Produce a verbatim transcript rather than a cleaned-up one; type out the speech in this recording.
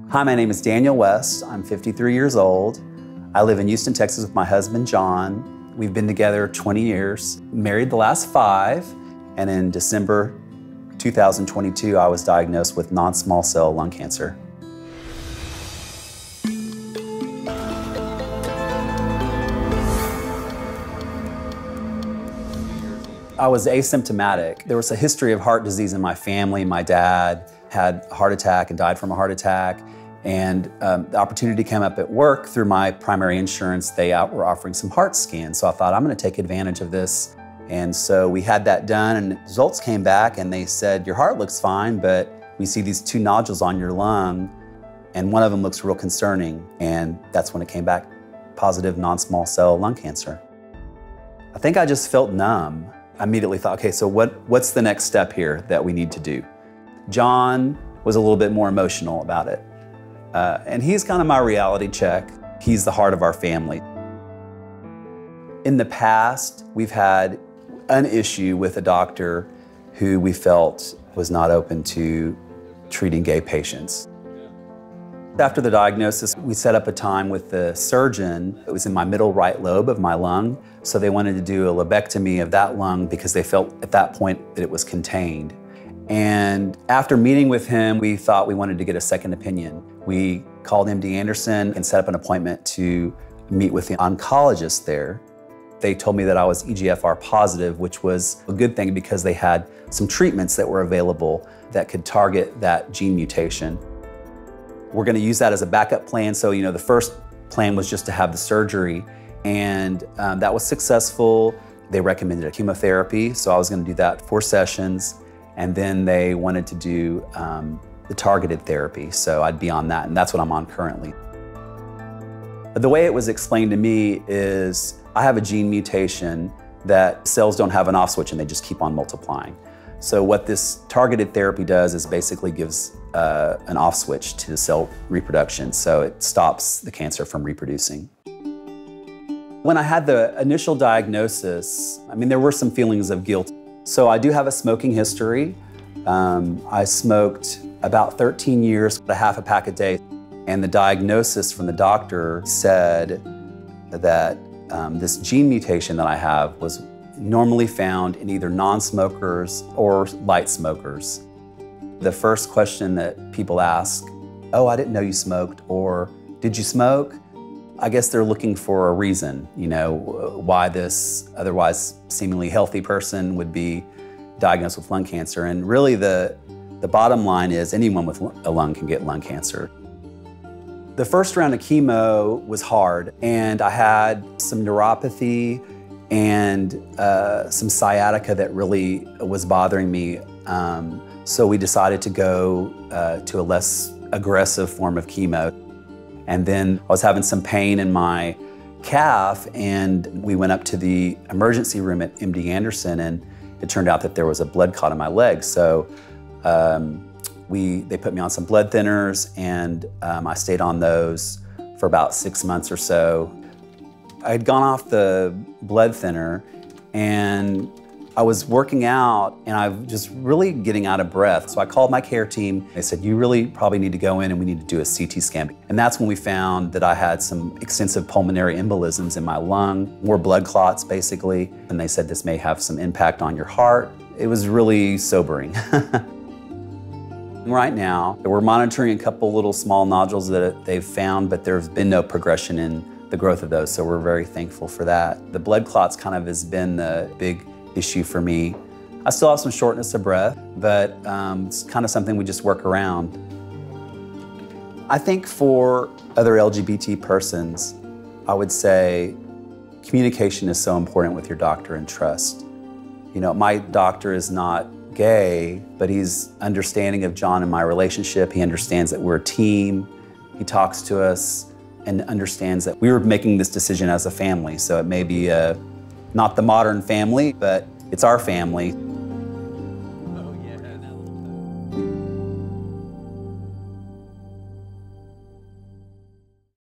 Hi, my name is Daniel West. I'm fifty-three years old. I live in Houston, Texas with my husband, John. We've been together twenty years, married the last five, and in December two thousand twenty-two, I was diagnosed with non-small cell lung cancer. I was asymptomatic. There was a history of heart disease in my family. My dad had a heart attack and died from a heart attack. And um, the opportunity came up at work through my primary insurance. They out, were offering some heart scans. So I thought, I'm gonna take advantage of this. And so we had that done, and the results came back and they said, your heart looks fine, but we see these two nodules on your lung, and one of them looks real concerning. And that's when it came back, positive non-small cell lung cancer. I think I just felt numb. I immediately thought, okay, so what, what's the next step here that we need to do? John was a little bit more emotional about it. Uh, and he's kind of my reality check. He's the heart of our family. In the past, we've had an issue with a doctor who we felt was not open to treating gay patients. After the diagnosis, we set up a time with the surgeon. It was in my middle right lobe of my lung, so they wanted to do a lobectomy of that lung because they felt at that point that it was contained. And after meeting with him, we thought we wanted to get a second opinion. We called M D Anderson and set up an appointment to meet with the oncologist there. They told me that I was E G F R positive, which was a good thing because they had some treatments that were available that could target that gene mutation. We're gonna use that as a backup plan. So, you know, the first plan was just to have the surgery, and um, that was successful. They recommended a chemotherapy, so I was gonna do that four sessions. And then they wanted to do um, the targeted therapy, so I'd be on that, and that's what I'm on currently. The way it was explained to me is I have a gene mutation that cells don't have an off switch and they just keep on multiplying. So what this targeted therapy does is basically gives uh, an off switch to the cell reproduction, so it stops the cancer from reproducing. When I had the initial diagnosis, I mean, there were some feelings of guilt. So I do have a smoking history. Um, I smoked about thirteen years, a half a pack a day. And the diagnosis from the doctor said that um, this gene mutation that I have was normally found in either non-smokers or light smokers. The first question that people ask, oh, I didn't know you smoked, or did you smoke? I guess they're looking for a reason, you know, why this otherwise seemingly healthy person would be diagnosed with lung cancer. And really the, the bottom line is anyone with a lung can get lung cancer. The first round of chemo was hard, and I had some neuropathy and uh, some sciatica that really was bothering me. Um, so we decided to go uh, to a less aggressive form of chemo. And then I was having some pain in my calf, and we went up to the emergency room at M D Anderson, and it turned out that there was a blood clot in my leg. So um, we, they put me on some blood thinners, and um, I stayed on those for about six months or so. I had gone off the blood thinner, and I was working out, and I was just really getting out of breath. So I called my care team. They said, you really probably need to go in and we need to do a C T scan. And that's when we found that I had some extensive pulmonary embolisms in my lung, more blood clots basically. And they said this may have some impact on your heart. It was really sobering. Right now, we're monitoring a couple little small nodules that they've found, but there's been no progression in the growth of those, so we're very thankful for that. The blood clots kind of has been the big issue for me. I still have some shortness of breath, but um, it's kind of something we just work around. I think for other L G B T persons, I would say communication is so important with your doctor, and trust. You know, my doctor is not gay, but he's understanding of John and my relationship. He understands that we're a team. He talks to us and understands that we were making this decision as a family, so it may be a not the modern family, but it's our family.